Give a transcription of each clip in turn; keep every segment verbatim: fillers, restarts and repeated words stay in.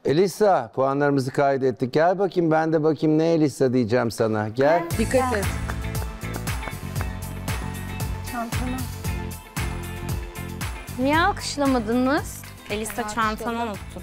Elisa, puanlarımızı kaydettik. Gel bakayım, ben de bakayım ne Elisa diyeceğim sana. Gel. Dikkat et. Çantana. Niye alkışlamadınız? Elisa çantanı unuttun.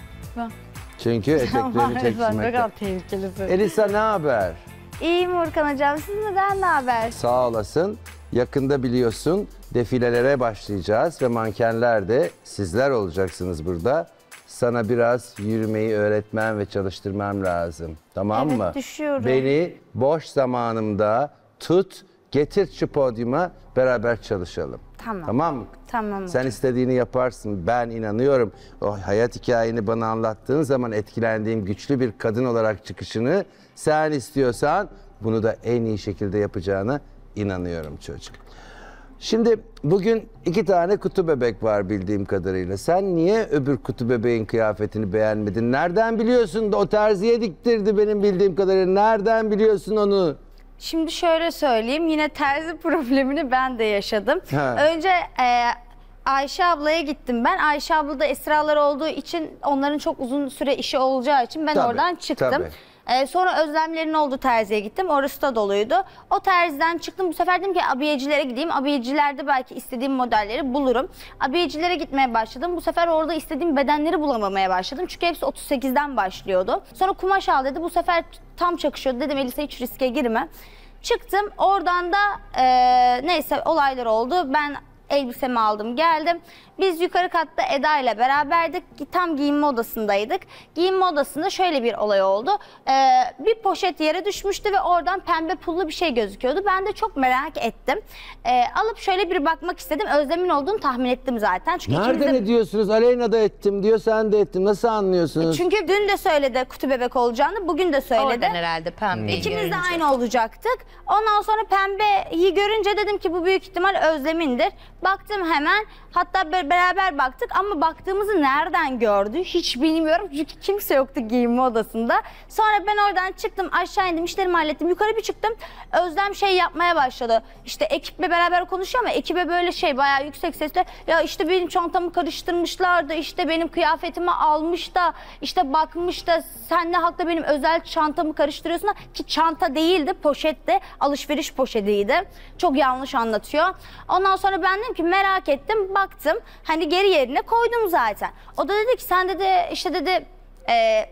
Çünkü eteklerini çektirmekte. Elisa ne haber? İyiyim Urkan hocam. Siz neden ne haber? Sağ olasın. Yakında biliyorsun defilelere başlayacağız ve mankenler de sizler olacaksınız burada. Sana biraz yürümeyi öğretmem ve çalıştırmam lazım. Tamam Evet, mı? düşüyorum. Beni boş zamanımda tut, getir şu podyuma, beraber çalışalım. Tamam. Tamam mı? Tamam. Sen istediğini yaparsın. Ben inanıyorum. O hayat hikayeni bana anlattığın zaman etkilendiğim güçlü bir kadın olarak çıkışını sen istiyorsan bunu da en iyi şekilde yapacağına inanıyorum çocuk. Şimdi bugün iki tane kutu bebek var bildiğim kadarıyla. Sen niye öbür kutu bebeğin kıyafetini beğenmedin? Nereden biliyorsun da o terziye diktirdi benim bildiğim kadarıyla. Nereden biliyorsun onu? Şimdi şöyle söyleyeyim. Yine terzi problemini ben de yaşadım. Ha. Önce e, Ayşe ablaya gittim ben. Ayşe abla da Esralar olduğu için onların çok uzun süre işi olacağı için ben Tabii, oradan çıktım. tabii. Ee, sonra Özlemlerin olduğu terziye gittim. Orası da doluydu. O terziden çıktım. Bu sefer dedim ki abiyecilere gideyim. Abiyecilerde belki istediğim modelleri bulurum. Abiyecilere gitmeye başladım. Bu sefer orada istediğim bedenleri bulamamaya başladım. Çünkü hepsi otuz sekizden başlıyordu. Sonra kumaş al dedi. Bu sefer tam çakışıyordu. Dedim Elisa hiç riske girme. Çıktım. Oradan da e, neyse olaylar oldu. Ben elbisemi aldım geldim. Biz yukarı katta Eda ile beraberdik. Tam giyinme odasındaydık. Giyinme odasında şöyle bir olay oldu. Ee, bir poşet yere düşmüştü ve oradan pembe pullu bir şey gözüküyordu. Ben de çok merak ettim. Ee, alıp şöyle bir bakmak istedim. Özlem'in olduğunu tahmin ettim zaten. Çünkü Nereden ikimiz de... ediyorsunuz? Aleyna da ettim diyor, sen de ettin. Nasıl anlıyorsunuz? Çünkü dün de söyledi kutu bebek olacağını, bugün de söyledi. Oradan herhalde pembeyi İkimiz görünce. de aynı olacaktık. Ondan sonra pembeyi görünce dedim ki bu büyük ihtimal Özlem'indir. Baktım hemen, hatta beraber baktık ama baktığımızı nereden gördü hiç bilmiyorum. Çünkü kimse yoktu giyinme odasında. Sonra ben oradan çıktım, aşağı indim, işlerimi hallettim. Yukarı bir çıktım. Özlem şey yapmaya başladı. İşte ekiple beraber konuşuyor ama ekibe böyle şey bayağı yüksek sesle ya işte benim çantamı karıştırmışlardı. İşte benim kıyafetimi almış da işte bakmış da sen ne hakla benim özel çantamı karıştırıyorsun da, ki çanta değildi, poşetti. Alışveriş poşetiydi. Çok yanlış anlatıyor. Ondan sonra ben dedim ki merak ettim, baktım. Hani geri yerine koydum zaten. O da dedi ki sen dedi işte dedi e,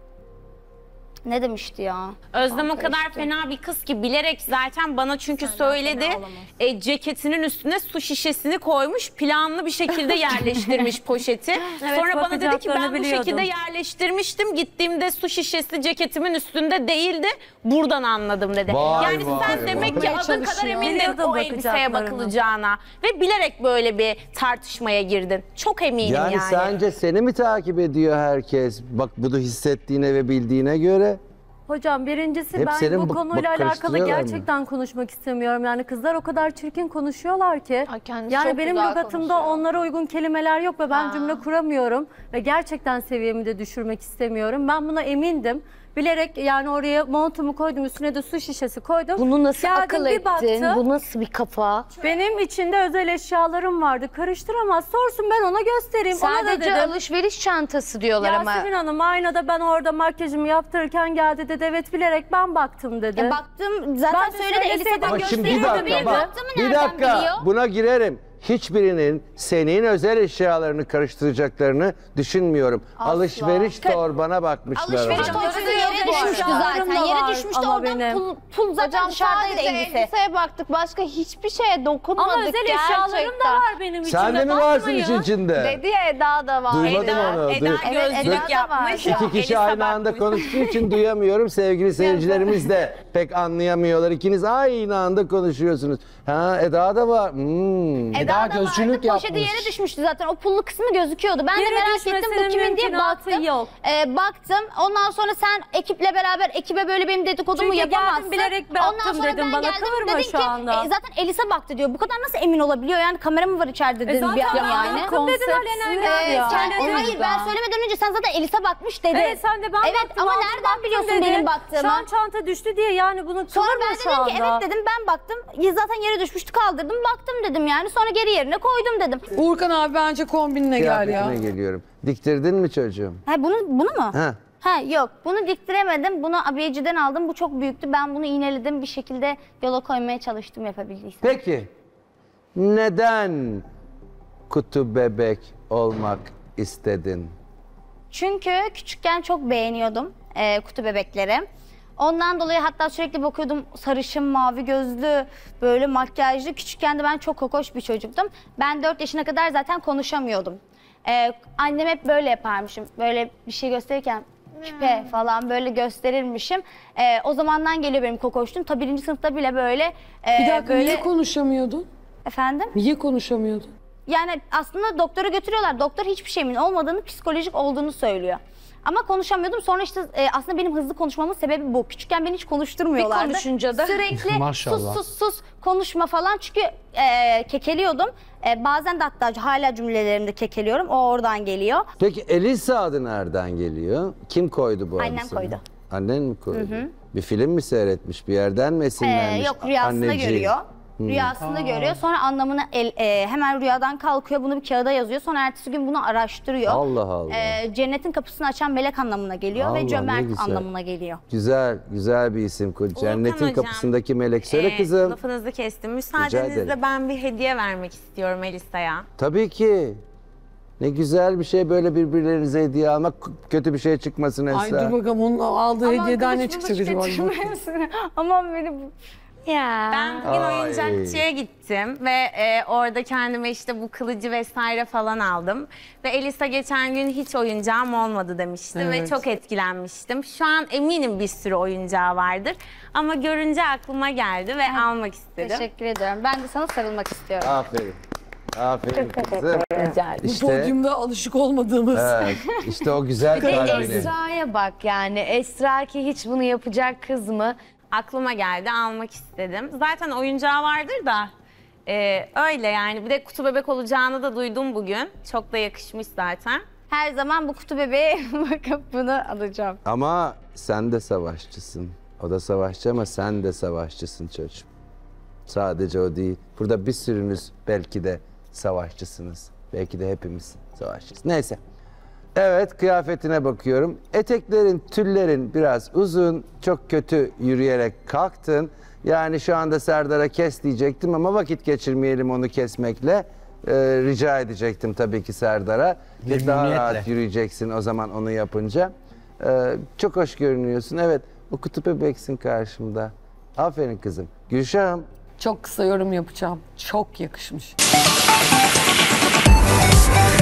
ne demişti ya? Özlem o kadar fena bir kız ki bilerek zaten bana çünkü söyledi. E, ceketinin üstüne su şişesini koymuş, planlı bir şekilde yerleştirmiş poşeti. Evet, Sonra bana dedi ki ben bu biliyordum. şekilde yerleştirmiştim. Gittiğimde su şişesi ceketimin üstünde değildi. Buradan anladım dedi. Vay yani vay sen vay. demek ki adın kadar emindin Biliyordum o elbiseye bakacaklarını. bakılacağına. Ve bilerek böyle bir tartışmaya girdin. Çok eminim Yani, yani. sence seni mi takip ediyor herkes? Bak bunu hissettiğine ve bildiğine göre. Hocam birincisi Hep ben senin bu bu- konuyla bak alakalı karıştırıyorlar mı? gerçekten konuşmak istemiyorum. Yani kızlar o kadar çirkin konuşuyorlar ki. Ay, kendisi Yani çok benim güzel lügatımda konuşuyor. onlara uygun kelimeler yok ve ben Ha. cümle kuramıyorum. Ve gerçekten seviyemi de düşürmek istemiyorum. Ben buna emindim. Bilerek yani oraya montumu koydum, üstüne de su şişesi koydum. Bunu nasıl Geldim, akıl bir ettin? baktım. Bu nasıl bir kafa? Benim içinde özel eşyalarım vardı. Karıştıramaz. Sorsun ben ona göstereyim. ona da Sadece dedim. alışveriş çantası diyorlar ama. Yasemin Hanım aynada ben orada makyajımı yaptırırken geldi dedi. Evet bilerek ben baktım dedi. E, baktım zaten Ben de söyledi söyleseydim Elisa'dan Ama şimdi bir gösteriyordu. dakika Benim bak. baktığımı Bir nereden dakika biliyor? buna girerim. Hiçbirinin senin özel eşyalarını karıştıracaklarını düşünmüyorum. Alışveriş torbana bakmışlar. Alışveriş ona. torbası yere düşmüştü Eşyalarım zaten. da Yere var düşmüştü ama oradan benim. pul, pul zaten Hocam dışarıdaydı sadece elbise. elbiseye baktık. Başka hiçbir şeye dokunmadık Ama özel gerçekten. eşyalarım da var benim içinde. Sen de mi varsın bakmayın. işin içinde? Dedi ya Eda da var. Duymadım Eda, onu. Eda Duy- Evet, gözlük Eda da yapmış. var. İki kişi Elisa aynı anda bakmış. konuştuğu için duyamıyorum. Sevgili seyircilerimiz de pek anlayamıyorlar. İkiniz aynı anda konuşuyorsunuz. Ha Eda da var. Hmm. Eda, da gözcülük vardı. Poşeti yapmış. yere düşmüştü zaten. O pullu kısmı gözüküyordu. Ben Yere de merak ettim bu düşmesinin kimin diye mümkünatı baktım. yok. Ee, baktım. Ondan sonra sen ekiple beraber ekibe böyle benim dedikodumu Çünkü yapamazsın. geldim bilerek Ondan baktım sonra dedim, ben bana geldim kıvırma dedin şu ki anda. e, zaten Elisa baktı diyor. Bu kadar nasıl emin olabiliyor yani, kamera mı var içeride dedim E bir zaten an yani. baktım dedin alenen Ee, ya. sen, Söyledim hayır ya. ben söylemeden önce sen zaten Elisa bakmış dedin. Evet sen de ben Evet baktım. ama aldım, nereden baktım biliyorsun dedin. benim baktığımı? Şu an çanta düştü diye yani bunu Sonra kıvırma ben şu dedim anda. ki evet dedim, ben baktım. Ya zaten yere düşmüştü, kaldırdım baktım dedim yani. Sonra geri geri yerine koydum dedim. Uğurkan abi bence kombinine gel ya. Kıyafetine geliyorum. Diktirdin mi çocuğum? Ha bunu bunu mu? Ha. Ha yok. Bunu diktiremedim. Bunu abiyeciden aldım. Bu çok büyüktü. Ben bunu iğneledim bir şekilde yola koymaya çalıştım yapabildiysem. Peki neden kutu bebek olmak istedin? Çünkü küçükken çok beğeniyordum e, kutu bebekleri. Ondan dolayı hatta sürekli bakıyordum sarışın, mavi gözlü, böyle makyajlı. Küçükken de ben çok kokoş bir çocuktum. Ben dört yaşına kadar zaten konuşamıyordum. E, annem hep böyle yaparmışım. Böyle bir şey gösterirken küpe falan böyle gösterirmişim. E, o zamandan geliyor benim kokoşluğum. Ta birinci sınıfta bile böyle... e, Bir dakika böyle... niye konuşamıyordun? Efendim? Niye konuşamıyordun? Yani aslında doktora götürüyorlar. Doktor hiçbir şeyimin olmadığını, psikolojik olduğunu söylüyor. Ama konuşamıyordum. Sonra işte e, aslında benim hızlı konuşmamın sebebi bu. Küçükken beni hiç konuşturmuyorlardı. Bir konuşunca da- Sürekli Maşallah. sus sus sus konuşma falan. Çünkü e, kekeliyordum. E, bazen de hatta hala cümlelerimde kekeliyorum. O oradan geliyor. Peki Elisa adı nereden geliyor? Kim koydu bu adı Annem sana? koydu. Annen mi koydu? Bir film mi seyretmiş? Bir yerden mi E, esinlenmiş? yok rüyasında Anneciğim. görüyor. Rüyasında görüyor. Sonra anlamını el, e, hemen rüyadan kalkıyor. Bunu bir kağıda yazıyor. Sonra ertesi gün bunu araştırıyor. Allah Allah. E, cennetin kapısını açan melek anlamına geliyor Allah, ve ne cömert güzel. anlamına geliyor. Güzel, güzel bir isim. Cennetin hocam, kapısındaki melek. Söyle Ee, kızım. Lafınızı kestim. ederim. Müsaadenizle ben bir hediye vermek istiyorum Elisa'ya. Tabii ki. Ne güzel bir şey böyle birbirlerinize hediye almak. Kötü bir şey çıkmasın Ay Esra. dur bakalım onun aldığı Aman hediyeden ne konuşma, çıkacak acaba? tüketmeyesin. Aman beni bu. Ya. Ben bugün Ay. oyuncakçıya gittim ve e, orada kendime işte bu kılıcı vesaire falan aldım. Ve Elisa geçen gün hiç oyuncağım olmadı demişti ve Evet. çok etkilenmiştim. Şu an eminim bir sürü oyuncağı vardır ama görünce aklıma geldi ve almak istedim. Teşekkür ediyorum. Ben de sana sarılmak istiyorum. Aferin. Aferin kızım. Bu İşte, podyumda alışık olmadığımız. evet, işte o güzel Bir de kalbini. Esra'ya bak yani. Esra ki hiç bunu yapacak kız mı? Aklıma geldi, almak istedim. Zaten oyuncağı vardır da e, öyle yani. Bir de kutu bebek olacağını da duydum bugün. Çok da yakışmış zaten. Her zaman bu kutu bebeğe bakıp bunu alacağım. Ama sen de savaşçısın. O da savaşçı ama sen de savaşçısın çocuğum. Sadece o değil. Burada bir sürünüz belki de savaşçısınız. Belki de hepimiz savaşçıyız. Neyse. Evet, kıyafetine bakıyorum. Eteklerin, tüllerin biraz uzun. Çok kötü yürüyerek kalktın. Yani şu anda Serdar'a kes diyecektim ama vakit geçirmeyelim onu kesmekle. Ee, rica edecektim tabii ki Serdar'a. Ve daha Memnuniyetle. rahat yürüyeceksin o zaman onu yapınca. Ee, çok hoş görünüyorsun. Evet, bu kutu bebeksin karşımda. Aferin kızım. Gülşah'ım. Çok kısa yorum yapacağım. Çok yakışmış.